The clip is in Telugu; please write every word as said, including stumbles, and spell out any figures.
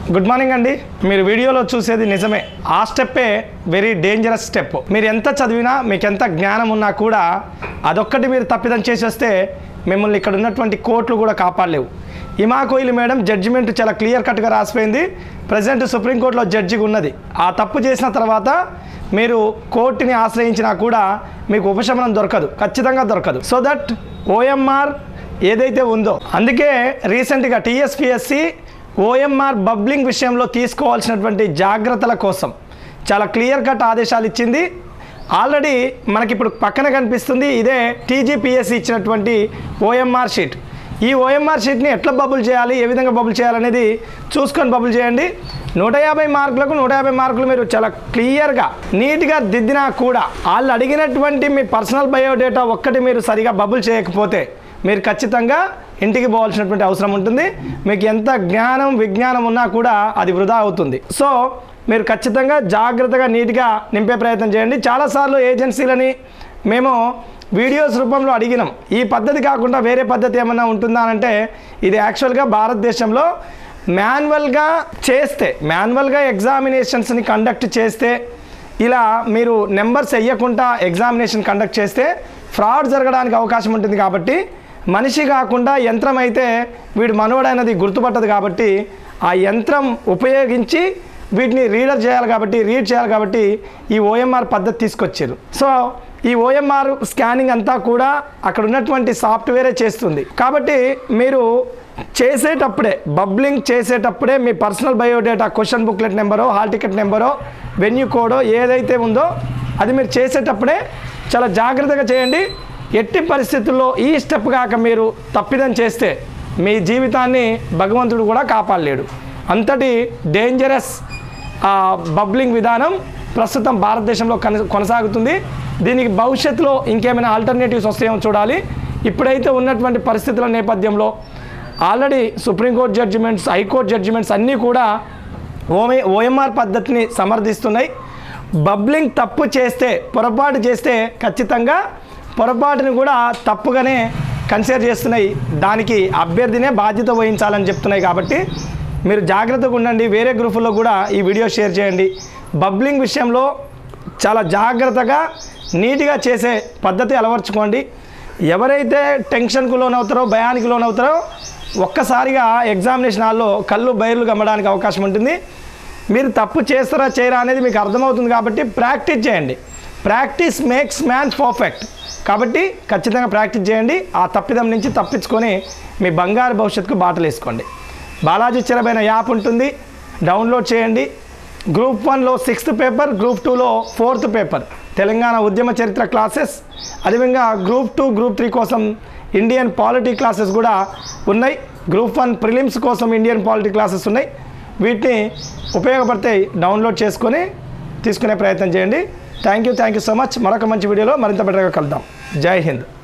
గుడ్ మార్నింగ్ అండి. మీరు వీడియోలో చూసేది నిజమే. ఆ స్టెప్పే వెరీ డేంజరస్ స్టెప్. మీరు ఎంత చదివినా మీకు ఎంత జ్ఞానం ఉన్నా కూడా అదొక్కటి మీరు తప్పిదం చేసేస్తే మిమ్మల్ని ఇక్కడ ఉన్నటువంటి కోర్టులు కూడా కాపాడలేవు. హిమా కోహ్లీ మేడం జడ్జిమెంట్ చాలా క్లియర్ కట్గా రాసిపోయింది. ప్రజెంట్ సుప్రీంకోర్టులో జడ్జిగా ఉన్నది. ఆ తప్పు చేసిన తర్వాత మీరు కోర్టుని ఆశ్రయించినా కూడా మీకు ఉపశమనం దొరకదు, ఖచ్చితంగా దొరకదు. సో దట్ ఓఎంఆర్ ఏదైతే ఉందో, అందుకే రీసెంట్గా టీఎస్పీఎస్సి ఓఎంఆర్ బబ్లింగ్ విషయంలో తీసుకోవాల్సినటువంటి జాగ్రత్తల కోసం చాలా క్లియర్ కట్ ఆదేశాలు ఇచ్చింది. ఆల్రెడీ మనకి ఇప్పుడు పక్కన కనిపిస్తుంది, ఇదే టీజీపీఎస్సి ఇచ్చినటువంటి ఓఎంఆర్ షీట్. ఈ ఓఎంఆర్ షీట్ని ఎట్లా బబుల్ చేయాలి, ఏ విధంగా బబుల్ చేయాలనేది చూసుకొని బబుల్ చేయండి. నూట యాభై మార్కులకు నూట యాభై మార్కులు మీరు చాలా క్లియర్గా నీట్గా దిద్దినా కూడా వాళ్ళు అడిగినటువంటి మీ పర్సనల్ బయోడేటా ఒక్కటి మీరు సరిగా బబుల్ చేయకపోతే మీరు ఖచ్చితంగా ఇంటికి పోవాల్సినటువంటి అవసరం ఉంటుంది. మీకు ఎంత జ్ఞానం విజ్ఞానం ఉన్నా కూడా అది వృధా అవుతుంది. సో మీరు ఖచ్చితంగా జాగ్రత్తగా నీట్గా నింపే ప్రయత్నం చేయండి. చాలాసార్లు ఏజెన్సీలని మేము వీడియోస్ రూపంలో అడిగినాం, ఈ పద్ధతి కాకుండా వేరే పద్ధతి ఏమన్నా ఉంటుందా అంటే, ఇది యాక్చువల్గా భారతదేశంలో మాన్యువల్గా చేస్తే, మాన్యువల్గా ఎగ్జామినేషన్స్ని కండక్ట్ చేస్తే, ఇలా మీరు నెంబర్స్ వేయకుండా ఎగ్జామినేషన్ కండక్ట్ చేస్తే ఫ్రాడ్ జరగడానికి అవకాశం ఉంటుంది. కాబట్టి మనిషి కాకుండా యంత్రం అయితే వీడు మనవడైనది గుర్తుపట్టదు. కాబట్టి ఆ యంత్రం ఉపయోగించి వీటిని రీడర్ చేయాలి, కాబట్టి రీడ్ చేయాలి. కాబట్టి ఈ ఓఎంఆర్ పద్ధతి తీసుకొచ్చారు. సో ఈ ఓఎంఆర్ స్కానింగ్ అంతా కూడా అక్కడ ఉన్నటువంటి సాఫ్ట్వేరే చేస్తుంది. కాబట్టి మీరు చేసేటప్పుడే, బబ్లింగ్ చేసేటప్పుడే మీ పర్సనల్ బయోడేటా, క్వశ్చన్ బుక్లెట్ నెంబరో, హాల్ టికెట్ నెంబరో, వెన్యూ కోడో ఏదైతే ఉందో అది మీరు చేసేటప్పుడే చాలా జాగ్రత్తగా చేయండి. ఎట్టి పరిస్థితుల్లో ఈ స్టెప్ కాక మీరు తప్పిదం చేస్తే మీ జీవితాన్ని భగవంతుడు కూడా కాపాడలేడు. అంతటి డేంజరస్ బబ్లింగ్ విధానం ప్రస్తుతం భారతదేశంలో కొనసాగుతుంది. దీనికి భవిష్యత్తులో ఇంకేమైనా ఆల్టర్నేటివ్స్ వస్తాయేమో చూడాలి. ఇప్పుడైతే ఉన్నటువంటి పరిస్థితుల నేపథ్యంలో already supreme court judgements, high court judgements అన్నీ కూడా ఓమే ఓఎంఆర్ పద్ధతిని సమర్థిస్తున్నాయి. బబ్లింగ్ తప్పు చేస్తే, పొరపాటు చేస్తే ఖచ్చితంగా పొరపాటుని కూడా తప్పుగానే కన్సిడర్ చేస్తున్నాయి. దానికి అభ్యర్థినే బాధ్యత వహించాలని చెప్తున్నాయి. కాబట్టి మీరు జాగ్రత్తగా ఉండండి. వేరే గ్రూపుల్లో కూడా ఈ వీడియో షేర్ చేయండి. బబ్లింగ్ విషయంలో చాలా జాగ్రత్తగా నీట్గా చేసే పద్ధతి అలవర్చుకోండి. ఎవరైతే టెన్షన్కు లోనవుతారో, భయానికి లోనవుతారో ఒక్కసారిగా ఎగ్జామినేషన్ హాల్లో కళ్ళు బయర్లు గమ్మడానికి అవకాశం ఉంటుంది. మీరు తప్పు చేస్తారా చేయరా అనేది మీకు అర్థమవుతుంది. కాబట్టి ప్రాక్టీస్ చేయండి. Practice makes man perfect. కాబట్టి ఖచ్చితంగా ప్రాక్టీస్ చేయండి. ఆ తప్పిదం నుంచి తప్పించుకొని మీ బంగారు భవిష్యత్తుకు బాటలు వేసుకోండి. బాలాజీ చెరబైన యాప్ ఉంటుంది, డౌన్లోడ్ చేయండి. గ్రూప్ వన్లో సిక్స్త్ పేపర్, గ్రూప్ టూలో ఫోర్త్ పేపర్ తెలంగాణ ఉద్యమ చరిత్ర క్లాసెస్, అదేవిధంగా గ్రూప్ టూ గ్రూప్ త్రీ కోసం ఇండియన్ పాలిటీ క్లాసెస్ కూడా ఉన్నాయి. గ్రూప్ వన్ ప్రిలిమ్స్ కోసం ఇండియన్ పాలిటీ క్లాసెస్ ఉన్నాయి. వీటిని ఉపయోగపడతాయి, డౌన్లోడ్ చేసుకొని తీసుకునే ప్రయత్నం చేయండి. Thank you thank you so much. మరొక మంచి వీడియోలో మరింత బెటర్గా కలుద్దాం. జై హింద్.